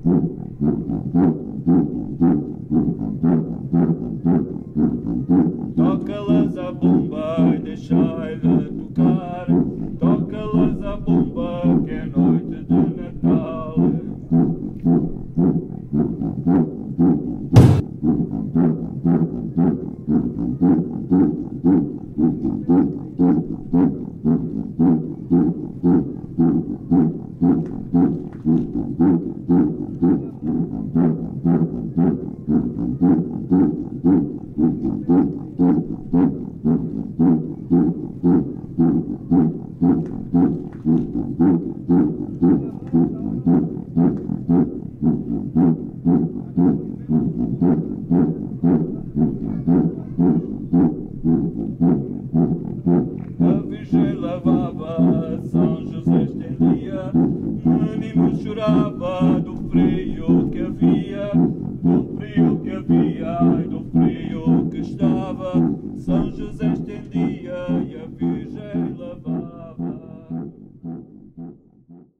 Toca-las a bomba e deixai-la tocar. Toca-las a bomba que é noite de Natal. A Virgem lavava, São José estendia, o menino chorava do frio que havia.